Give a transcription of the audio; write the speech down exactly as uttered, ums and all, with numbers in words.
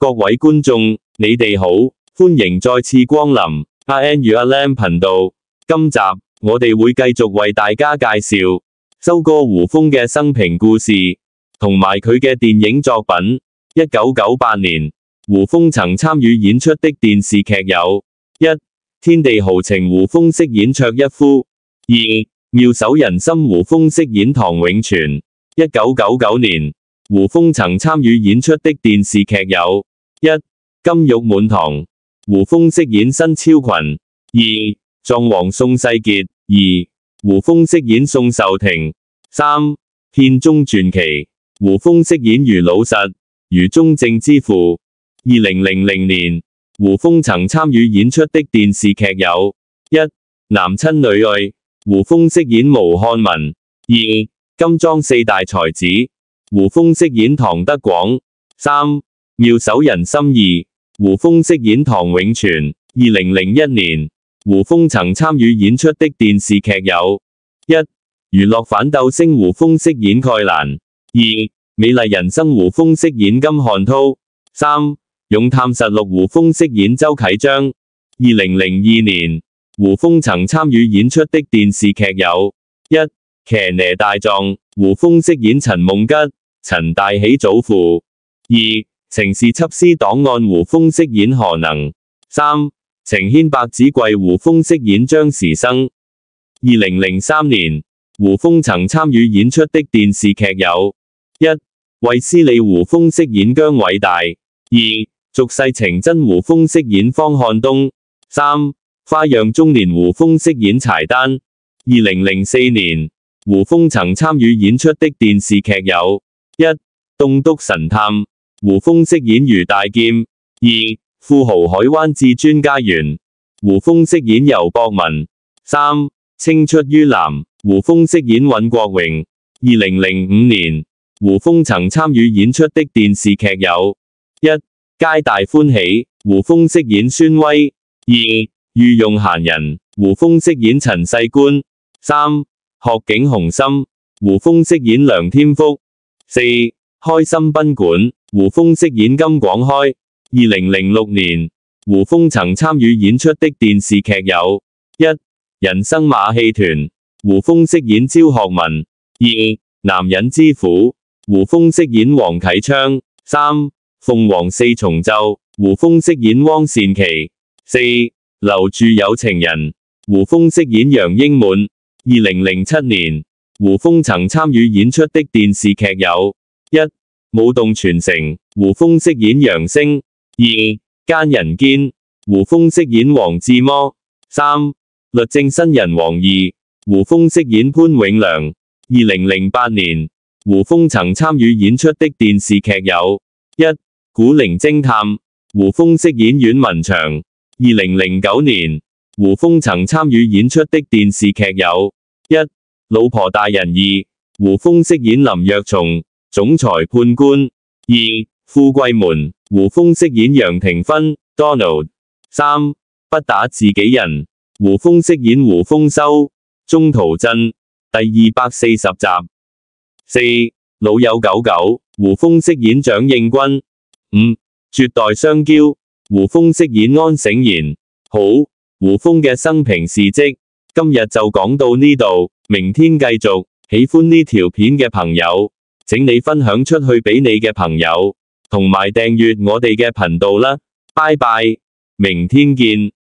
各位觀眾，你哋好，歡迎再次光臨 R N 與阿 Lam 頻道。今集我哋會繼續為大家介紹周哥胡楓嘅生平故事，同埋佢嘅電影作品。一九九八年，胡楓曾參與演出的電視劇有：一、天地豪情胡楓飾演卓一夫；二、妙手仁心胡楓飾演唐永泉。一九九九年，胡楓曾參與演出的電視劇有：一、金玉滿堂，胡楓飾演申超群；二、狀王宋世傑；二、胡楓飾演宋壽庭；三、片中傳奇，胡楓飾演余老實，余宗正之父。二零零零年，胡楓曾參與演出的電視劇有：一、男親女愛，胡楓飾演毛漢文；二、金莊四大才子，胡楓飾演唐德廣；三、妙手仁心二，胡楓飾演唐永泉。二零零一年，胡楓曾參與演出的電視劇有：一、娛樂反鬥星胡楓飾演蓋蘭；二、美麗人生胡楓飾演金漢濤；三、勇探實錄胡楓飾演周啟章。二零零二年，胡楓曾參與演出的電視劇有：一、騎呢大狀，胡楓飾演陳夢吉、陳大喜祖父；二、情是緝私檔案胡楓飾演何能；三、情牽百子櫃胡楓飾演張時生。二零零三年，胡楓曾參與演出的電視劇有：一、衛斯理胡楓飾演姜偉大；二、俗世情真胡楓飾演方漢東；三、花樣中年胡楓飾演柴丹。二零零四年，胡楓曾參與演出的電視劇有：一、棟篤神探，胡楓飾演余大劍；二、富豪海灣至專家園，胡楓飾演游博文；三、青出於藍，胡楓飾演尹國榮。二零零五年，胡楓曾參與演出的電視劇有：一、皆大歡喜，胡楓飾演孫威；二、御用閒人，胡楓飾演陳世官；三、學警雄心，胡楓飾演梁添福；四、開心賓館，胡楓飾演金廣開。二零零六年，胡楓曾參與演出的電視劇有：一、人生馬戲團，胡楓飾演焦學文；二、男人之苦，胡楓飾演黃啟昌；三、鳳凰四重奏，胡楓飾演汪善琪；四、留住有情人，胡楓飾演楊英滿。二零零七年，胡楓曾參與演出的電視劇有：一、舞動全城，胡楓飾演楊星；二、奸人堅，胡楓飾演黃志摩；三、律政新人王二，胡楓飾演潘永良。二零零八年，胡楓曾參與演出的電視劇有：一、古靈偵探，胡楓飾演阮文祥。二零零九年，胡楓曾參與演出的電視劇有：一、老婆大人二，胡楓飾演林若松，總裁判官；二、富貴門，胡楓飾演楊廷芬 Donald；三、不打自己人，胡楓飾演胡豐收中途鎮。第二百四十集。四、老友九九，胡楓飾演蔣應軍。五、絕代雙驕，胡楓飾演安醒賢。好，胡楓嘅生平事蹟，今日就講到呢度，明天繼續。喜歡呢條片嘅朋友，請你分享出去俾你嘅朋友，同埋訂閱我哋嘅頻道啦。拜拜，明天見。